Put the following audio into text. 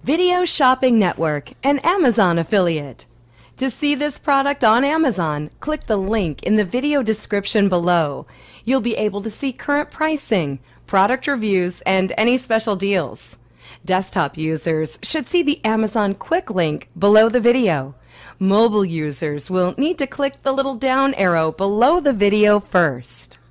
Video Shopping Network, an Amazon affiliate. To see this product on Amazon, click the link in the video description below. You'll be able to see current pricing, product reviews, and any special deals. Desktop users should see the Amazon quick link below the video. Mobile users will need to click the little down arrow below the video first.